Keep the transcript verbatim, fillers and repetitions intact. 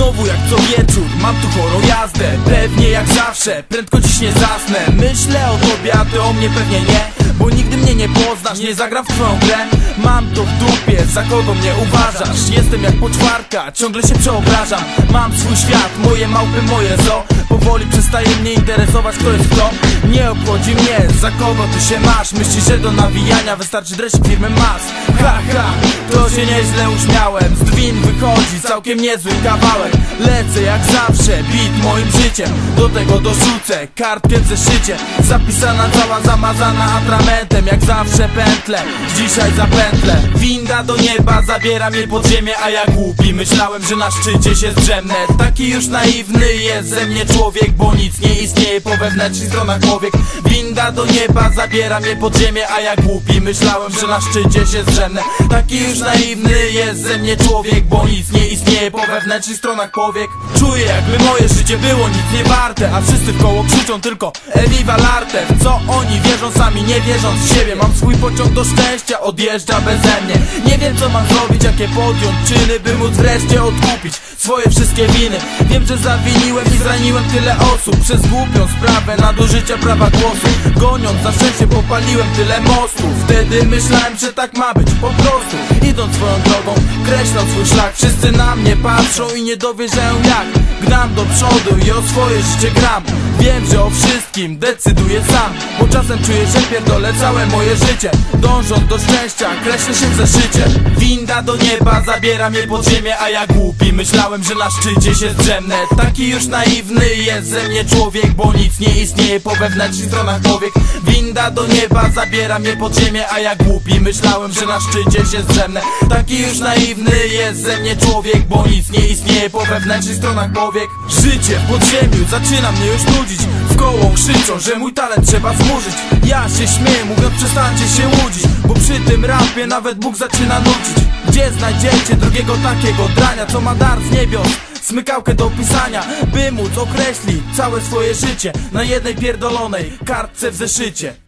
Znowu jak co wieczór, mam tu chorą jazdę. Pewnie jak zawsze, prędko dziś nie zasnę. Myślę o tobie, a ty o mnie pewnie nie, bo nigdy mnie nie poznasz, nie zagram w twoją grę. Mam to w dupie, za kogo mnie uważasz? Jestem jak poczwarka, ciągle się przeobrażam. Mam swój świat, moje małpy, moje zoo. Powoli przestaje mnie interesować, kto jest kto. Nie obchodzi mnie, za kogo ty się masz. Myślisz, że do nawijania wystarczy dresik firmy Mas. Ha ha, to się nieźle uśmiałem. Z Dwin wychodzi całkiem niezły kawałek. Lecę jak zawsze, beat moim życiem. Do tego dorzucę kartkę w zeszycie. Zapisana cała zamazana atramentem. Jak zawsze pętlę, dzisiaj zapętlę. Winda do nieba zabiera mnie pod ziemię, a ja głupi myślałem, że na szczycie się zdrzemnę. Taki już naiwny jest ze mnie człowiek, bo nic nie istnieje po wewnętrznych stronach powiek. Winda do nieba zabiera mnie pod ziemię, a ja głupi myślałem, że na szczycie się zdrzemnę. Taki już naiwny jest ze mnie człowiek, bo nic nie istnieje po wewnętrznych stronach powiek. Czuję, jakby moje życie było nic nie warte, a wszyscy wkoło krzyczą tylko Eviva l'arte. W co oni wierzą, sami nie wierząc w siebie. Mam swój pociąg do szczęścia, odjeżdża beze mnie. Nie wiem co mam zrobić, jakie podjąć czyny, by móc wreszcie odkupić swoje wszystkie winy. Wiem, że zawiniłem i zraniłem tyle osób przez głupią sprawę nadużycia prawa głosu. Goniąc za szczęście popaliłem tyle mostów. Wtedy myślałem, że tak ma być po prostu. Idąc swoją drogą, kreśląc swój szlak. Wszyscy na mnie patrzą i nie dowierzają jak gram do przodu i o swoje życie gram. Wiem, że o wszystkim decyduję sam, bo czasem czuję, że pierdolę całe moje życie. Dążąc do szczęścia, kreślę się w zeszycie. Winda do nieba zabiera mnie pod ziemię, a ja głupi myślałem, że na szczycie się zdrzemnę. Taki już naiwny jest ze mnie człowiek, bo nic nie istnieje po wewnętrznych stronach powiek. Winda do nieba zabiera mnie pod ziemię, a ja głupi myślałem, że na szczycie się zdrzemnę. Taki już naiwny jest ze mnie człowiek, bo nic nie istnieje po wewnętrznych stronach powiek. Życie w podziemiu zaczyna mnie już nudzić. W koło krzyczą, że mój talent trzeba zburzyć. Ja się śmieję, mówiąc przestańcie się łudzić, bo przy tym rapie nawet Bóg zaczyna nudzić. Gdzie znajdziecie drugiego takiego drania, co ma dar z niebios, smykałkę do pisania, by móc określić całe swoje życie na jednej pierdolonej kartce w zeszycie.